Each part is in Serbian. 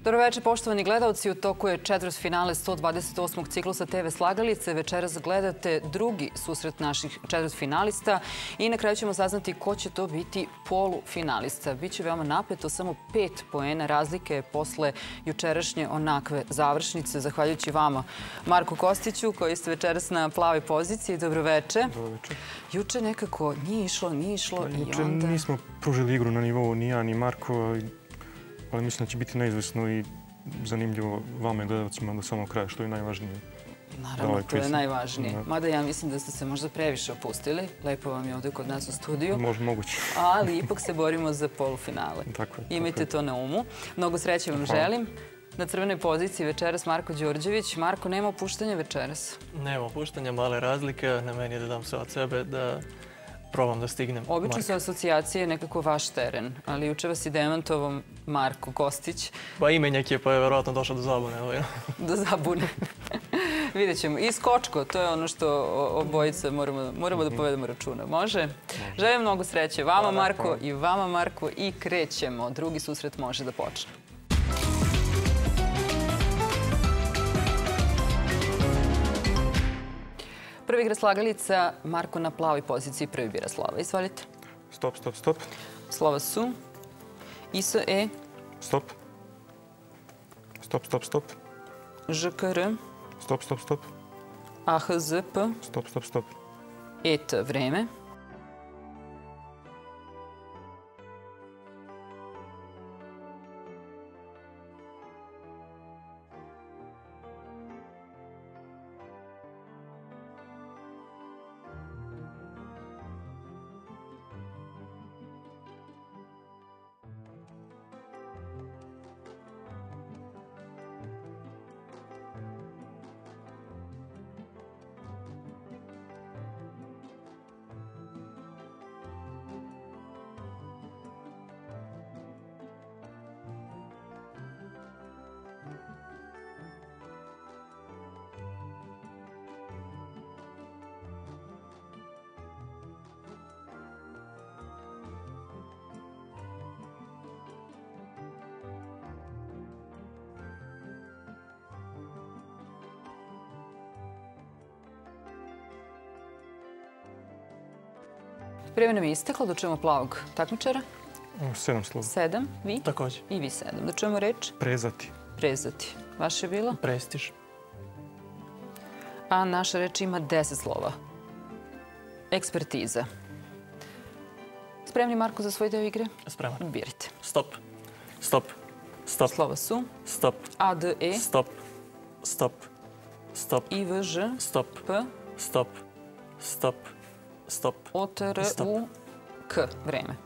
Dobro večer, poštovani gledalci. U toku je četvrtfinale 128. ciklusa TV Slagalice. Večeras gledate drugi susret naših četvrtfinalista i na kraju ćemo saznati ko će to biti polufinalista. Biće veoma napeto, samo 5 poena razlike posle jučerašnje onakve završnice. Zahvaljujući vama, Marku Kostiću, koji ste večeras na plavoj poziciji. Dobro večer. Dobro večer. Juče nekako nije išlo i juče onda... nismo pružili igru na nivou ni ja ni Marko, ali mislim da će biti neizvesno i zanimljivo vama i gledalcima do samog kraja, što je najvažnije. Naravno, to je najvažnije. Mada ja mislim da ste se možda previše opustili. Lepo vam je ovdje kod nas u studiju. Možda moguće. Ali ipak se borimo za polufinale. Tako je. Imajte to na umu. Mnogo sreće vam želim. Na crvenoj poziciji večeras Marko Đorđević. Marko, nema opuštanja večeras? Nema opuštanja, male razlike. Na meni je da dam sve od sebe, da probam da stignem. Obično su asocijacije nekako vaš teren, ali juče vas i demantovom Marko Kostić. Pa imenjak je, pa je verovatno došao do zabune. Do zabune. Vidjet ćemo. I skočko, to je ono što obojica moramo da povedemo računa. Može? Želim mnogo sreće vama, Marko, i vama, Marko, i krećemo. Drugi susret može da počne. Prvi igra slagalica, Marko na plavoj poziciji, prvi bira slova. Izvolite. Stop, stop, stop. Slova su ISE, Stop. Stop, stop, stop. ŽKR, Stop, stop, stop. AHZP, Stop, stop, stop. ET, vreme. Vreme nam je isteklo, da čujemo plavog takmičara. 7 slova. 7, vi? Također. I vi 7. Da čujemo reč? Prezati. Prezati. Vaše je bilo? Prestiž. A naša reč ima 10 slova. Ekspertiza. Spremni, Marko, za svoj deo igre? Spreman. Birajte. Stop. Stop. Stop. Slova su Stop. ADE, Stop. Stop. Stop. IVŽ, Stop. P, Stop. Stop. Stop. OTRUK. Vreme.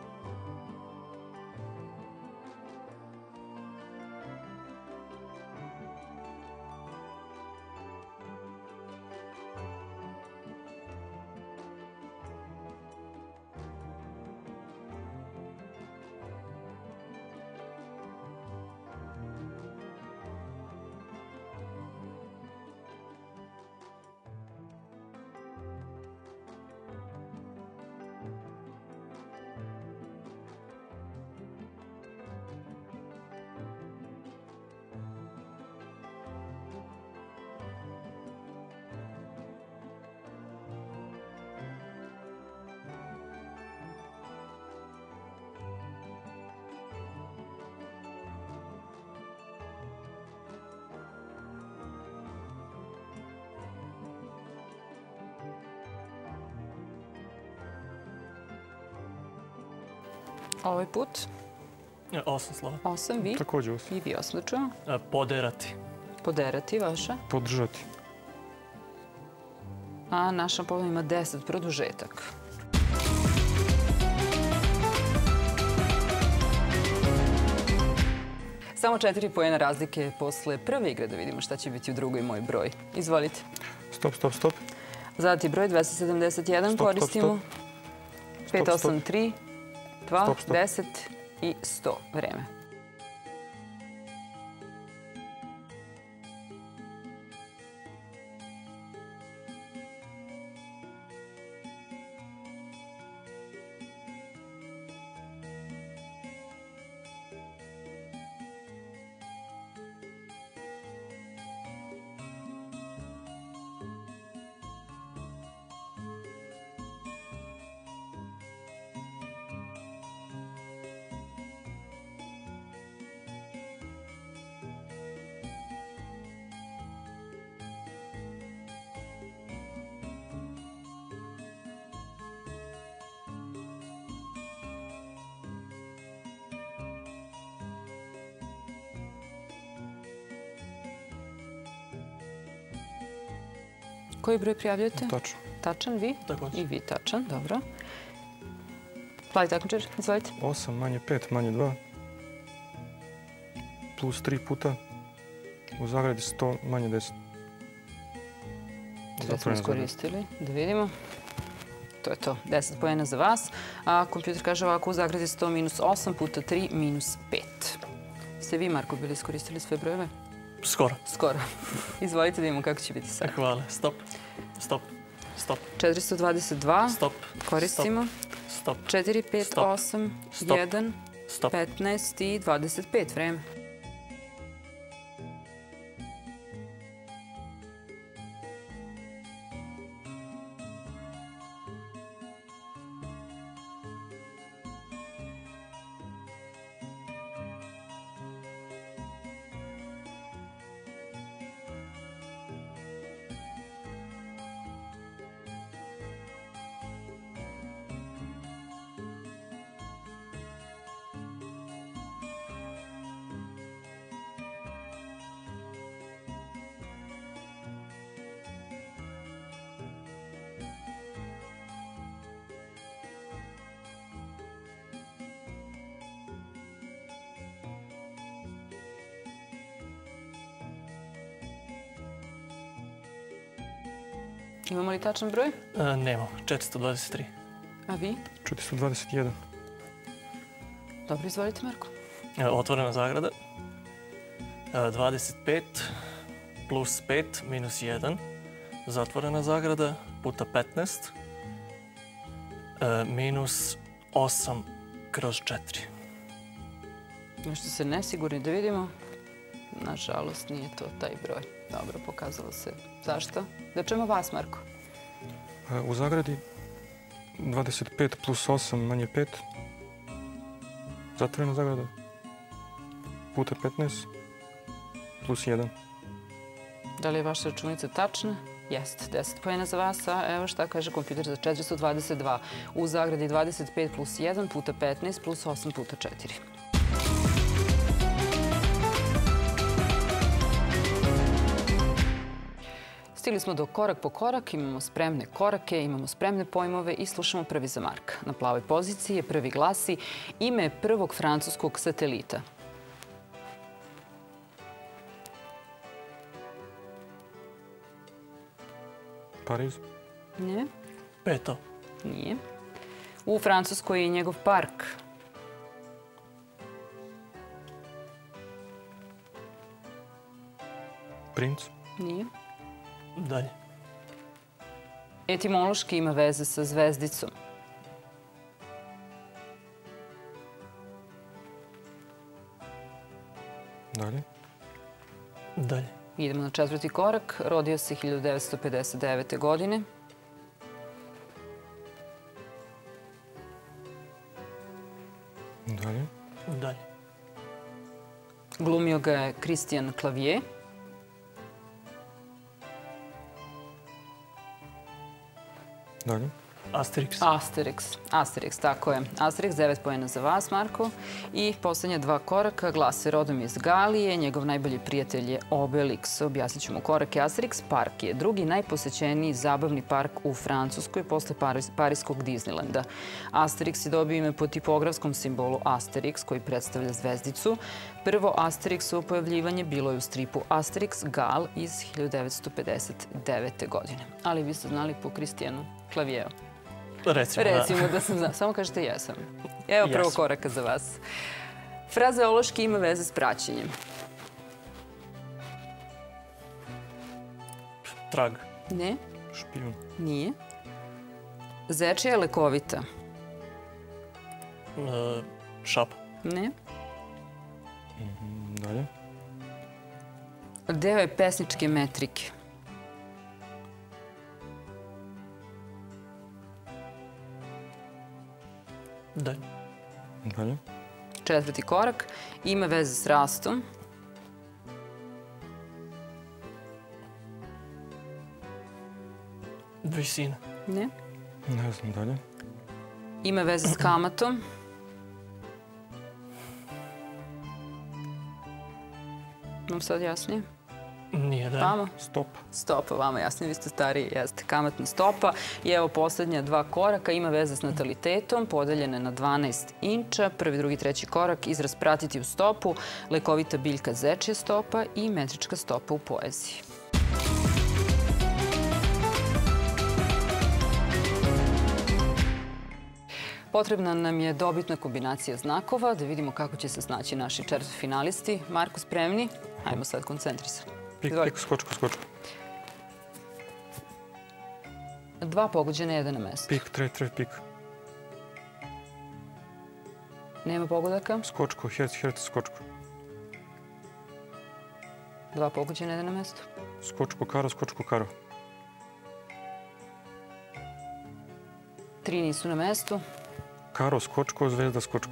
Ovaj put 8 slova. 8, vi? Također 8. I vi 8, da čujemo. Poderati. Poderati, vaša. Podržati. A naša polovina ima 10, produžetak. Samo 4 poena razlike posle prve igre, da vidimo šta će biti u drugoj moj broj. Izvolite. Stop, stop, stop. Zadati broj 271 koristimo. 583, 2, 10 i 100. Vreme. Koji broj prijavljujete? Tačno. Tačan, vi? Također. I vi tačan, dobro. Plavi takmičar, izvolite. 8 manje 5 manje 2 plus 3 puta u zagradi 100 manje 10. Sve smo iskoristili. Da vidimo. To je to. 10 poena za vas. A kompjuter kaže ovako, u zagradi 100 minus 8 puta 3 minus 5. Ste vi, Marko, bili iskoristili sve brojeve? Skoro. Skoro. Izvolite da vidimo kako će biti sad. Hvala. Stop. Stop. Stop. 422. Stop. Koristimo. Stop. 4, 5, Stop. 8, Stop. 1, Stop. 15 i 25. Vreme. Imamo li tačan broj? Nemamo. 423. A vi? 421. Dobro, izvolite, Marko. Otvorena zagrada. 25 plus 5 minus 1. Zatvorena zagrada puta 15 minus 8 kroz 4. Nešto se nesigurni da vidimo. Nažalost, nije to taj broj. Dobro, pokazalo se. Zašto? Da čujemo vas, Marko. U zagradi 25 plus 8 manje 5. Zatvorena zagrada. Puta 15 plus 1. Da li je vaša računica tačna? Jeste. 10 pojena za vas, a evo šta kaže kompjuter za 422. U zagradi 25 plus 1 puta 15 plus 8 puta 4. Stigli smo do korak po korak, imamo spremne korake, imamo spremne pojmove i slušamo prvi za Marka. Na plavoj poziciji je prvi glasi ime prvog francuskog satelita. Pariz. Ne, Peto. nije. U Francuskoj je njegov park. Princ. Nije. Dalje. Etimološki ima veze sa zvezdicom. Dalje. Dalje. Idemo na četvrti korak. Rodio se 1959. godine. Dalje. Dalje. Glumio ga je Christian Clavier. Dalje. Asterix. Asterix. Asterix, tako je. Asterix, 9 pojena za vas, Marko. I poslednja dva koraka. Glase rodom iz Galije. Njegov najbolji prijatelj je Obelix. Objasnit ću mu korake. Asterix park je drugi najposećeniji zabavni park u Francuskoj posle Parijskog Disneylanda. Asterix je dobio ime po tipografskom simbolu Asterix, koji predstavlja zvezdicu. Prvo Asterixovo pojavljivanje bilo je u stripu Asterix Gal iz 1959. godine. Ali vi ste znali po Christianu Clavieru. Recimo da sam znao. Samo kažete jesam. Evo prvo koraka za vas. Frazeološki ima veze s praćenjem. Trag. Ne, Špijun. nije. Zečija je lekovita. Šapa. Ne. Dalje. Deo je pesničke metrike. Dalje. Dalje. Četvrti korak. Ima veze s rastom. Visina. Ne. Ne znam dalje. Ima veze s kamatom. Vam sad jasnije? Nije den. Vama? Stopa. Stopa, vama jasno, vi ste stariji, jeste kamatna stopa. I evo posljednja 2 koraka, ima veze s natalitetom, podeljene na 12 inča. Prvi, drugi, treći korak, izraz pratiti u stopu, lekovita biljka zečja stopa i metrička stopa u poeziji. Potrebna nam je dobitna kombinacija znakova, da vidimo kako će se snaći naši četvrtfinalisti. Marko, spremni? Hajmo sad koncentrisati. Pik, skočko. 2 pogođena, 1 na mesto. Pik, tre, pik. Nema pogodaka. Skočko, herc, skočko. 2 pogođena, 1 na mesto. Skočko, karo. 3 nisu na mestu. Karo, skočko, zvezda, skočko.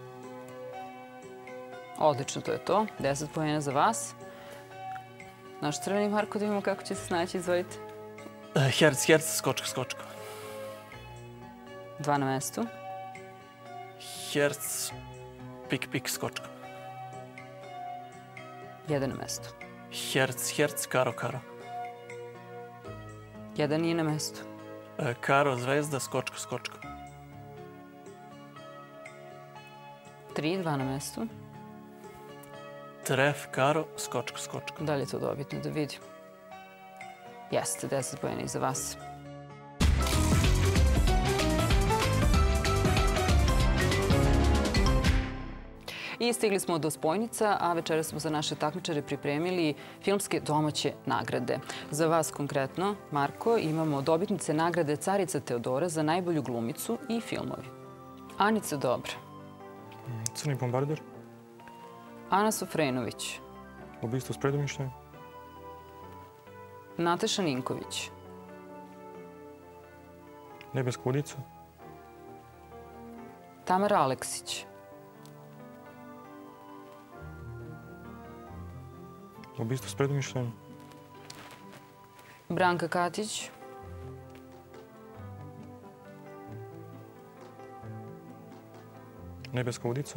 Odlično, to je to. 10 poena za vas. Naš crveni Marko, da vidimo kako će se snaći, izvolite. Herc, skočko. 2 na mestu. Herc, pik, skočko. 1 na mestu. Herc, karo. 1 nije na mestu. Karo, zvezda, skočko. 3, 2 na mestu. Tref, karo, skočko. Da li je to dobitno da vidim? Jeste, 10 poena i za vas. I stigli smo do spojnica, a večera smo za naše takmičare pripremili filmske domaće nagrade. Za vas konkretno, Marko, imamo dobitnice nagrade Carica Teodora za najbolju glumicu i filmovi. Anica Dobra. Crni bombarder. Ana Sofrenović. Ubistvo s predumišljajem. Nataša Ninković. Nebeska ulica. Tamara Aleksić. Ubistvo s predumišljajem. Branka Katić. Nebeska ulica.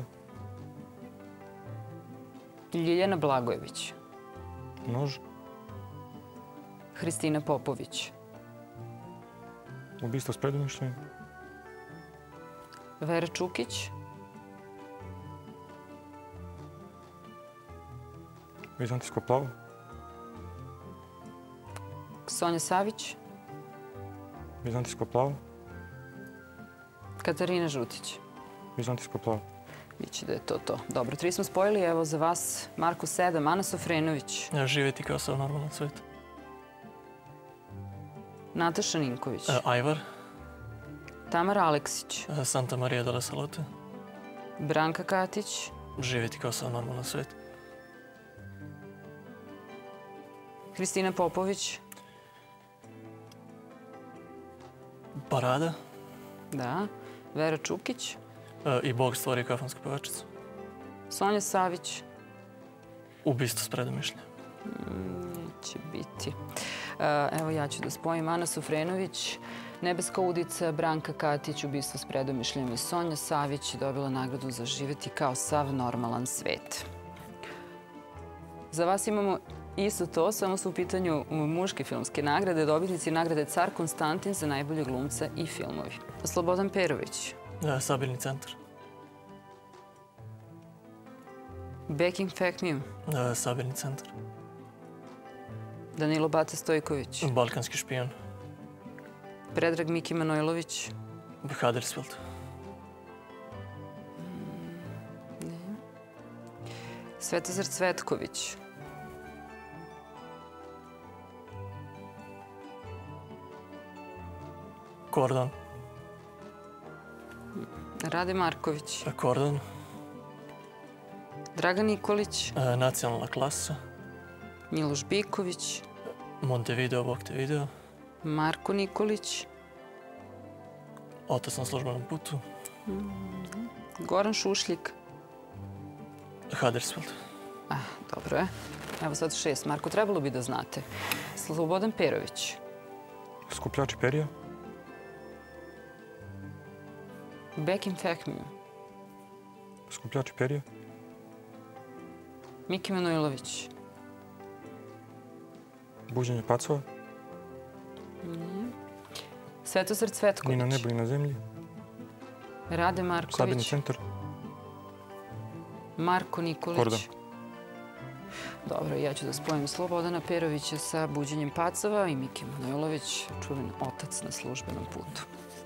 Ljiljana Blagojević. Nož. Hristina Popović. Ubistvo s predumišljajem. Vera Čukić. Vizantijsko plavo. Sonja Savić. Vizantijsko plavo. Katarina Žutić. Vizantijsko plavo. Biće da je to. Dobro, 3 smo spojili. Evo za vas Marko 7, Ana Sofrenović. Živjeti kao sav normalan svet. Nataša Ninković. Ajvar. Tamara Aleksić. Santa Maria della Salute. Branka Katić. Živjeti kao sav normalan svet. Hristina Popović. Parada. Da. Vera Čukić. I Bog stvorio kafansku pevačicu. Sonja Savić. Ubistvo s predumišljajem. Neće biti. Evo ja ću da spojim Ana Sofrenović, Nebeska udica, Branka Katić, Ubistvo s predumišljajem i Sonja Savić dobila nagradu za Živjeti kao sav normalan svet. Za vas imamo isto to, samo su u pitanju muške filmske nagrade, dobitnici nagrade Car Konstantin za najbolje glumca i filmovi. Slobodan Perović. Sabirni centar. Beking Fekmiju. Sabirni centar. Danilo Bata Stojković. Balkanski špijon. Predrag Miki Manojlović. Huddersfield. Svetozar Cvetković. Kordon. Rade Marković. Kordon. Dragan Nikolić. Nacionalna klasa. Miloš Biković. Montevideo, Bog te video. Marko Nikolić. Otac na službenom putu. Goran Šušljik. Huddersfield. Dobro je. Evo sad 6. Marko, trebalo bi da znate. Slobodan Perović. Skupljači perija. Bekim Fekmiju. Skupljači perija. Miki Manojlović. Buđenje pacova. Svetozar Cvetković. Ni na nebu, ni na zemlji. Rade Sabirni Marković. centar. Marko Nikolić. Korda. Dobro, ja ću da spojim Slobodana Perovića sa Buđenjem pacova i Miki Manojlović, čuven otac na službenom putu.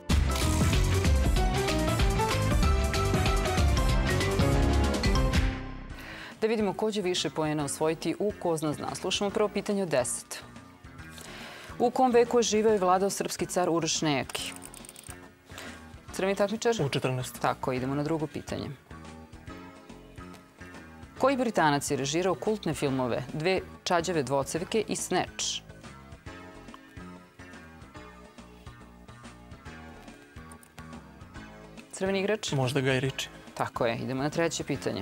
Da vidimo ko će više poena osvojiti u Ko zna zna. Slušamo prvo pitanje od 10. U kom veku je živeo i vladao srpski car Uroš Nejaki? Crveni takmičar? U 14. Tako, idemo na drugo pitanje. Koji Britanac je režirao kultne filmove Dve čađave dvocevke i Snatch? Crveni igrač? Možda Guy Ritchie. Tako je, idemo na treće pitanje.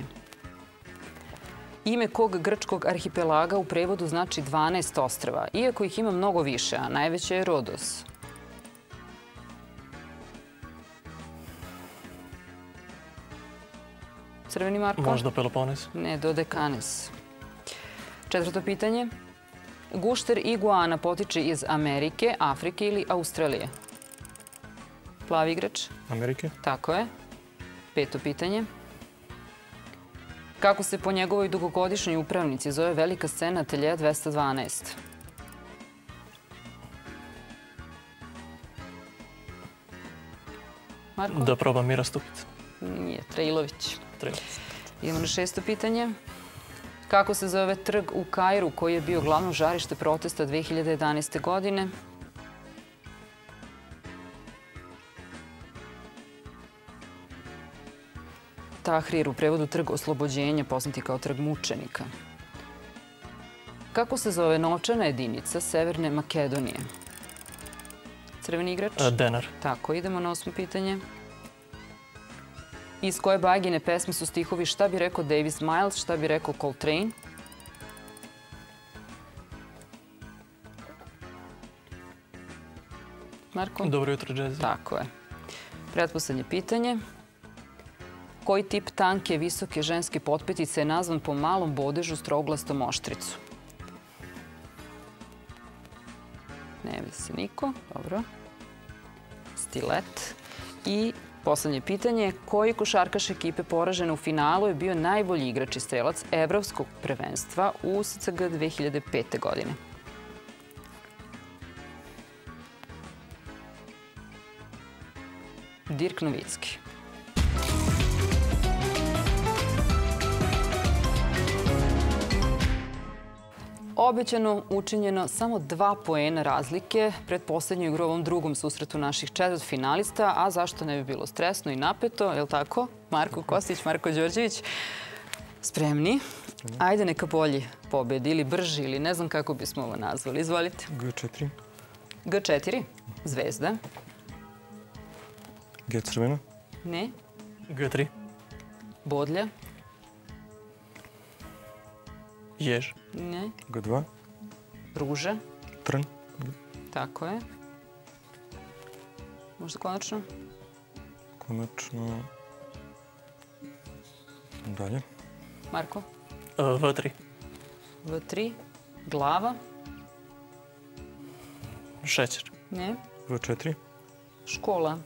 Ime kog grčkog arhipelaga u prevodu znači 12 ostrva, iako ih ima mnogo više, a najveće je Rodos. Crveni Marko? Možda Peloponez. Ne, Dodekanes. Četvrto pitanje. Gušter iguana potiče iz Amerike, Afrike ili Australije? Plavi igrač? Amerike. Tako je. Peto pitanje. Kako se po njegovoj dugogodišnjoj upravnici zove velika scena Ateljeja 212? Marko? Da probam Mira Stupica. Nije, Trailović. Treba. Idemo na šesto pitanje. Kako se zove trg u Kairu koji je bio glavno žarište protesta 2011. godine? Tahrir, u prevodu trg oslobođenja, poznati kao trg mučenika. Kako se zove novčana jedinica Severne Makedonije? Crveni igrač? Denar. Tako, idemo na osmo pitanje. Iz koje Bajgine pesme su stihovi Šta bi rekao Davis Miles, šta bi rekao Coltrane? Marko? Dobro jutro, Jazzy. Tako je. Pretposlednje pitanje. Koji tip tanke, visoke ženske potpetice je nazvan po malom bodežu s trouglastom oštricu? Ne vidi se niko. Dobro. Stilet. I poslednje pitanje. Koji košarkaš ekipe poražene u finalu je bio najbolji igrač i strelac Evropskog prvenstva u USCG 2005. godine? Dirk Novicki. Obećano, učinjeno samo 2 poena razlike pred poslednju igru u ovom drugom susretu naših četvrtfinalista, a zašto ne bi bilo stresno i napeto, je li tako? Marko Kostić, Marko Đorđević, spremni? Ajde, neka bolji pobedi ili brži ili ne znam kako bismo ovo nazvali. Izvolite. G4. G4, Zvezda. G crvena. Ne. G3. Bodlja. Jež. Ne. G2. Ruža. Trn. Tako je. Možda konačno? Konačno. Dalje. Marko? V3. V3. Glava. Šećer. Ne. V4. Škola.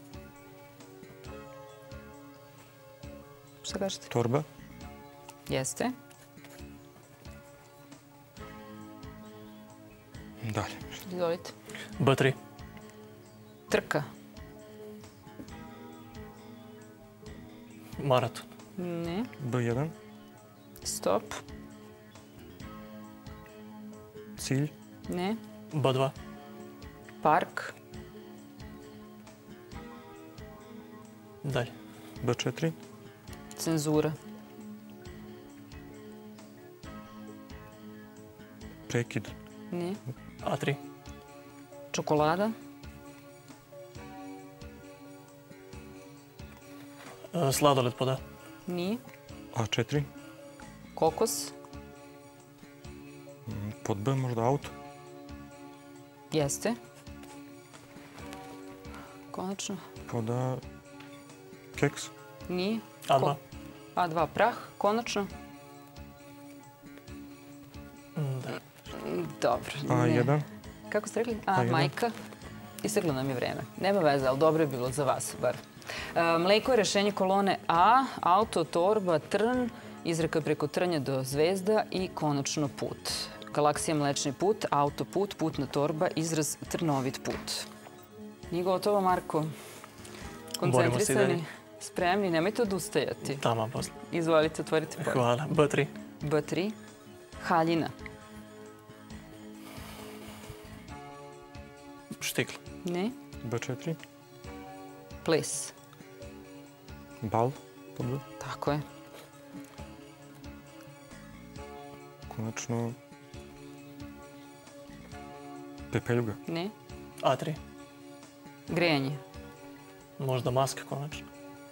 Šta kažete? Torba. Jeste. Dalje. Izvolite. B3. Trka. Maraton. Ne. B1. Stop. Cilj. Ne. B2. Park. Dalje. B4. Cenzura. Prekid. Ne. A3. Čokolada. Sladoled pod A. Nije. A4. Kokos. Pod B možda auto. Jeste. Konačno. Pod A keks. Nije. A2. A2 prah. Konačno. Da. Dobro. A1. Kako ste rekli? A1. Majka. Isteklo nam je vreme. Nema veze, ali dobro je bilo za vas, bar. Mleko je rešenje kolone A, auto, torba, trn, izreka preko trnja do zvezda i konačno put. Galaksija mlečni put, autoput, putna torba, izraz trnovit put. Nije gotovo, Marko? Koncentrisani, spremni, nemojte odustajati. Tamo posle. Izvolite, otvorite pojeg. Hvala. B3. B3. Haljina. Štikla. Ne. B4. Ples. Bal. Dobro. Tako je. Konačno... Pepeljuga. Ne. A3. Grejanje. Možda maska konačno.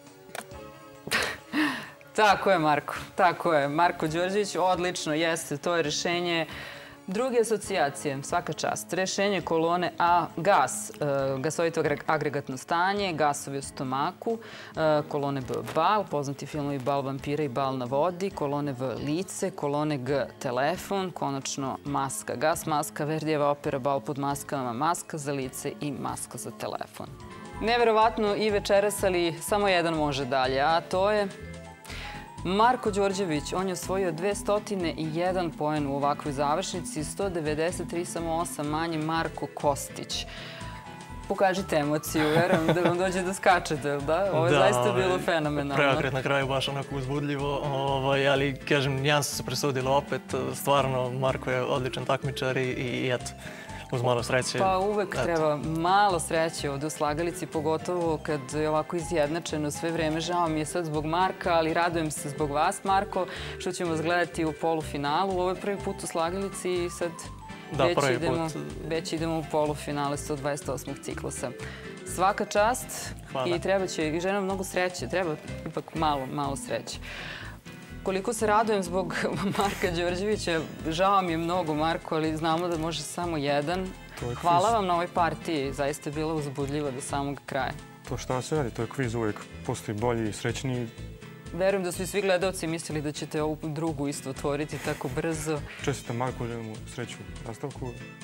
Tako je, Marko. Tako je. Marko Đorđević, odlično, jeste. To je rešenje. Druge asocijacije, svaka čast. Rešenje kolone A, gas, gasovito agregatno stanje, gasovi u stomaku, kolone B, bal, poznati filmovi Bal vampira i Bal na vodi, kolone V, lice, kolone G, telefon, konačno maska. Gas, maska, Verdijeva opera, Bal pod maskama, maska za lice i maska za telefon. Neverovatno i večeras, ali samo jedan može dalje, a to je Marko Đorđević. On je osvojio 201 poen u ovakvoj završnici, 193 samo 8 manje. Marko Kostić. Pokažite emociju, verujem da vam dođe da skačete, da? Ovo je zaista bilo fenomenalno. Preokret na kraju baš onako uzbudljivo, ali kažem, nijanse se presudile opet. Stvarno, Marko je odličan takmičar i eto, uz malo sreće. Pa uvek treba malo sreće ovde u slagalici, pogotovo kad je ovako izjednačeno sve vreme. Žao mi je sad zbog Marka, ali radujem se zbog vas, Marko, što ćemo vas gledati u polufinalu. Ovo je prvi put u slagalici i sad već idemo u polufinale 128. ciklusa. Svaka čast i treba će i žena mnogo sreće. Treba ipak malo sreće. Koliko se radujem zbog Marka Đorđevića, žao mi je mnogo, Marko, ali znamo da može samo jedan. Hvala vam na ovoj partiji, zaista je bila uzbudljiva do samog kraja. To šta se radi, to je kviz, uvijek postoji bolji i srećniji. Verujem da su i svi gledalci mislili da ćete ovu drugu isto otvoriti tako brzo. Čestitam Marku, želim mu sreću u nastavku.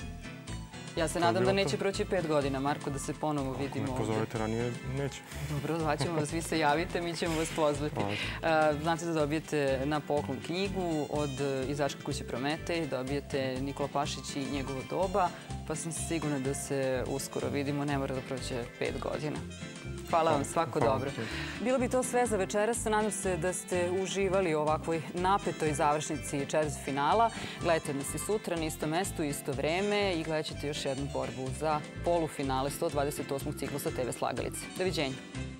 Ja se nadam da neće proći 5 godina, Marko, da se ponovo vidimo ovdje. Ako me pozovete ranije, neće. Dobro, zvaćemo vas, vi se javite, mi ćemo vas pozvati. Znate da dobijete na poklon knjigu od izdavačke kuće Prometej, dobijete Nikola Pašić i njegovo doba, pa sam sigurna da se uskoro vidimo, ne mora da prođe 5 godina. Hvala vam, svako dobro. Bilo bi to sve za večeras. Nadam se da ste uživali u ovakvoj napetoj završnici četvrtfinala. Gledajte nas i sutra na isto mestu, isto vreme i gledat ćete još jednu borbu za polufinale 128. ciklusa TV Slagalice. Doviđenja.